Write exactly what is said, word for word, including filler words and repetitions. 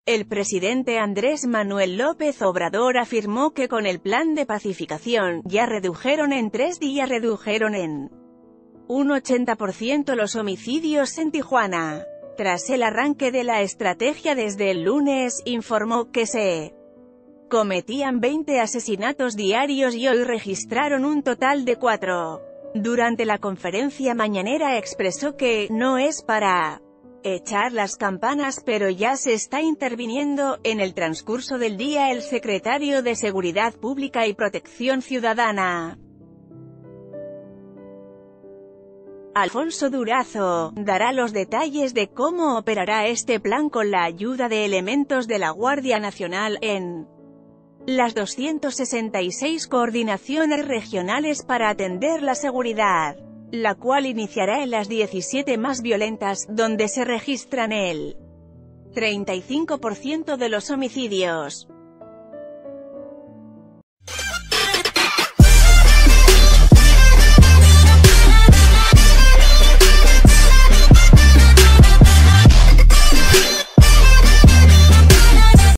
El presidente Andrés Manuel López Obrador afirmó que con el plan de pacificación, ya redujeron en tres días redujeron en un ochenta por ciento los homicidios en Tijuana. Tras el arranque de la estrategia desde el lunes, informó que se cometían veinte asesinatos diarios y hoy registraron un total de cuatro. Durante la conferencia mañanera expresó que «no es para echar las campanas, pero ya se está interviniendo». En el transcurso del día, el secretario de Seguridad Pública y Protección Ciudadana, Alfonso Durazo, dará los detalles de cómo operará este plan con la ayuda de elementos de la Guardia Nacional, en las doscientas sesenta y seis coordinaciones regionales para atender la seguridad, la cual iniciará en las diecisiete más violentas, donde se registran el treinta y cinco por ciento de los homicidios.